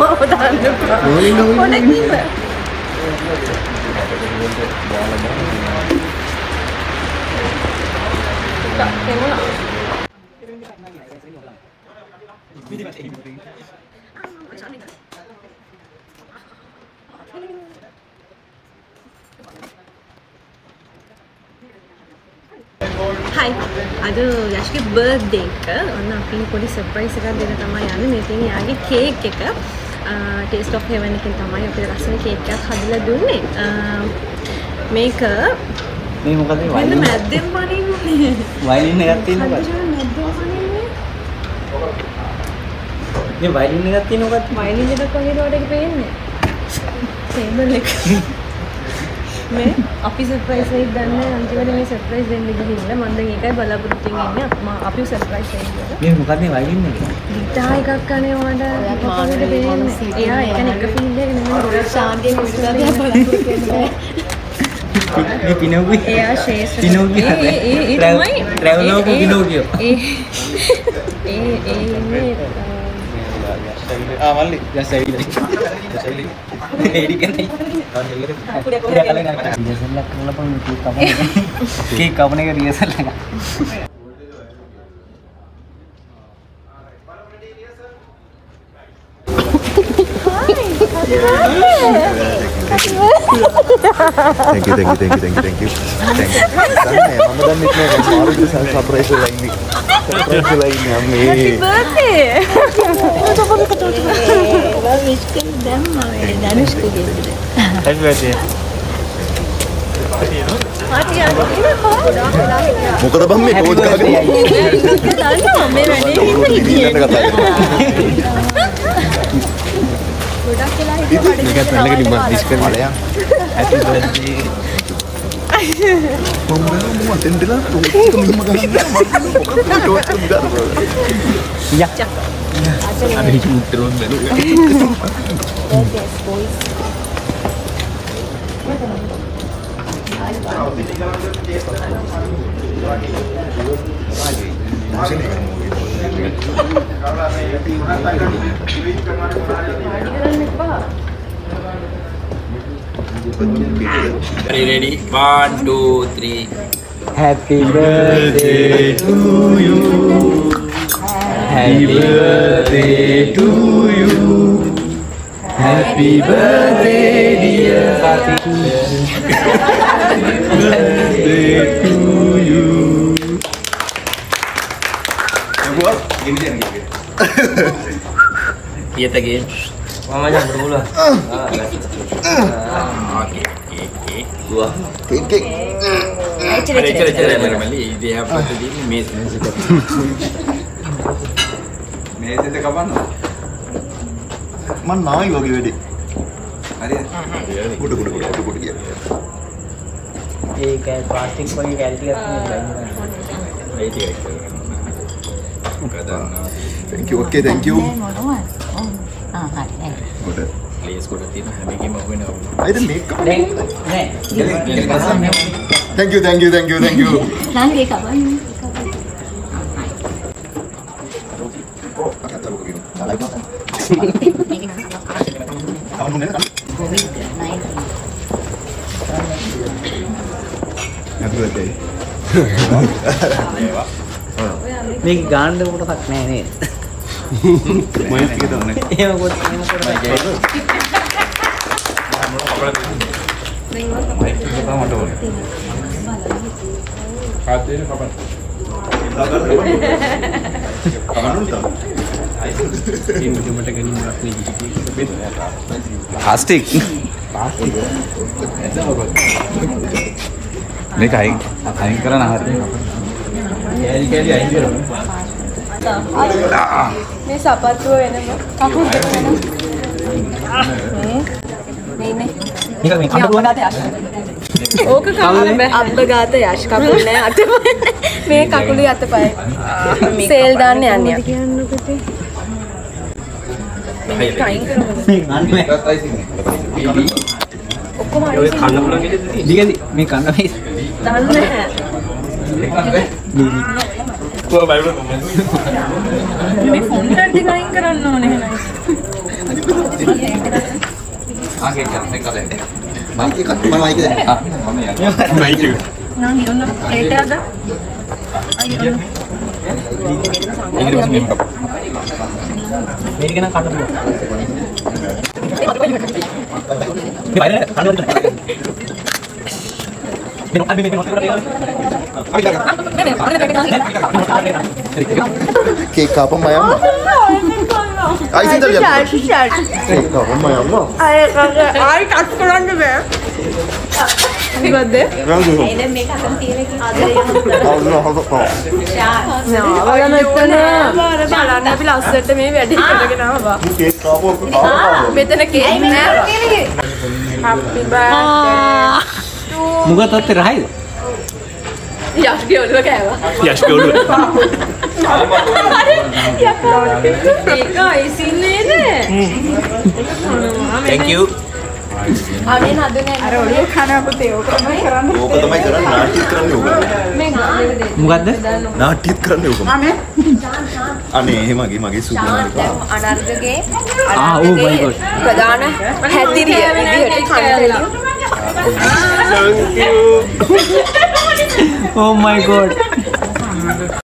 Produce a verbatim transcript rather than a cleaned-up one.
මාව දාන්න එපා. පොඩක් ඉන්න. Hi, ada Yashki birthday ke, orang aku ni poli surprise kan dia tamai ane, meeting ni agi cake ke, taste of heaven ikin tamai, aku rasa ni cake ke hadila dunne, make මේ මොකද වයින් මැද්දෙන් පනින්නේ වයින් එකක් තියෙනවා මේ වයින් එකක් තියෙනවා වයින් එකක් වගේ road එක පේන්නේ ටේබල් එක මේ අපි සර්ප්‍රයිස් එකක් දන්නේ අන්තිමට මේ සර්ප්‍රයිස් දෙන්න ගිහිල්ලා මම දැන් ඒකයි බලාපොරොත්තු වෙන්නේ ඉන්නේ අපි සර්ප්‍රයිස් එකක් මේ මොකද මේ වයින් එක ගිටාර් එකක් කනේ වඩ මොකද දෙන්නේ එයා ඒක එක ෆීල් එක නෙමෙයි ගොඩක් ශාන්තියෙන් ඉස්සලා දිහා බලාපොරොත්තු වෙන්නේ මේ පිනෝගි එයා ශේෂ්ඨ පිනෝගි ඒ ඒ තමයි ට්‍රැවලෝග පිනෝගියෝ ඒ ඒ ඒ මේ ආ මල්ලි යසයිලි යසයිලි එඩි කන්නේ පුඩ පුඩ කලින් ගන්න රියසල් එක කරලා පොන් කේක් කපන කේක් කපන එක රියසල් එක Thank you, thank you, thank you, thank you, thank you. Thank you. Mama dan itne maru ke surprise lain ni. Surprise lain ni amme. Happy birthday. Apa apa kata tu? Wah, wish ke dam mama, Danush ke dia. Happy birthday. Mati ada. Moka bang me pose kage. Danu me වැඩේ ඉන්න කතා ගොඩක් වෙලා හිතුවා මේකත් නැල්ලක නිම disc කරලා Happy birthday. මම මම තෙන්දලා තොක් මිම ගහන්න මම ටෝච් එක දාලා යක් අද හිත උත්තරොන් බැලුවා yes boys Ready, ready? One, two, three. Happy birthday to you. Happy birthday to you. Happy birthday dear Sati. Happy birthday to you. Buat gini dia gini. Iya tadi. Mama jangan berbulu. Oke, oke, oke. Dua. Kek kek. Ada cara-cara normally dia apa tadi mes mes itu. Mes itu kapan? Man naai wage wedi. Hari. Kudu kudu kudu kudu dia. ये क्या plastic को ये कैलटी अपनी Baik dia. Kadang. Thank you. Okay, thank you. ah hai Good. Please kau dah tiada habis mau kena. I didn't make up. नहीं नहीं Jadi pasal ni. Thank you, thank you, thank you, thank you. nanti kapan Oh, agak tahu begini. Salah itu. Kawan mana kan? Happy birthday. මේ ගාන්න කොටක් නෑ නේද Main ටික දාන්න. එහෙම කොට එහෙම කොට නැහැ Baik kita mau tahu. Kata ni kapan? Kawan nu tahu. Ini cuma tak kena nak ni. Plastic. මේක අයින් අයින් කරන හරිය. Kali kali aja dulu. මේ සපත්තුව වෙනම කකුල් දෙක වෙනම මේ නේ මේක මේ කඳුළු වගේ ඕක කවුරුද අබ්බගාත යෂ් කකුල් නෑ අතපය මේ කකුලේ අතපය සේල් දාන්න යන්නේ කියන්නකොට මේක අයින් කරමුද මේ ගන්න ඔක්කොම ඔය කන්න පුළුවන් නේද? ඉතින් මේ කන්න මේ දාන්න නැහැ කොහොම බලන්න මේ ෆොන්ට් එක අයින් කරන්න ඕනේ නේද මයික් එකක් මම මයික් දෙන්න. Thank you. Nangonna plate ada. Ayo. මේක ඊට පස්සේ මෙහෙම කපු. මේක නම් කන්න පුළුවන්. මේ බයිරේ කන්න දෙන්න. මේ අපි මේ මොකද කරන්නේ? කේක් කාපම් මම යන්න. ආයි සින්දල් යන්න. කේක් කාපම් මම යන්න. Ay ay cut කරන්න බෑ. Happy birthday. එනේ මේක අතන තියෙන එක ආදරේ. අවුල හොතෝ. ඔයා මෙතන බලන්න අපි ලස්සට මේ වැඩි කරගෙන ආවා. කේක් කාපම් කාපම්. මෙතන කේක් නෑ. Happy birthday. මුගත් ඔත්තේ රහයිද? යස්ගේ ඔළුව කෑවා. යෂ්ගේ ඔළුව. ඒක ඉසින්නේ නේ. Thank you. අනේ නදුනේ අර ඔළුව කන පුතේ ඕක තමයි කරන්න. ඕක තමයි කරන්නේ නාට්‍යත් කරන්නේ ඕක. මේ ගානේ දෙන්න. මොකද්ද? නාට්‍යත් කරන්නේ ඕක. අනේ අනේ එහෙම මගේ මගේ සුබනාරිකා. අනර්ගගේ ආ oh my god. ප්‍රධාන හැදිරිය විදිහට කන්න Oh my god.